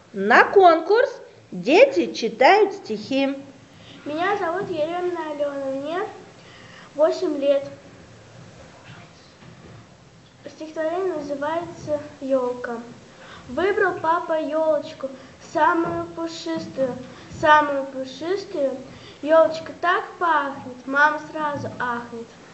На конкурс дети читают стихи. Меня зовут Еремина Алена, мне 8 лет. Стихотворение называется «Елка». Выбрал папа елочку, самую пушистую. Елочка так пахнет, мама сразу ахнет.